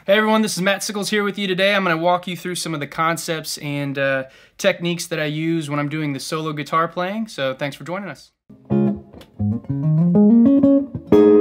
Hey everyone, this is Matt Sickels here with you today. I'm going to walk you through some of the concepts and techniques that I use when I'm doing the solo guitar playing, so thanks for joining us.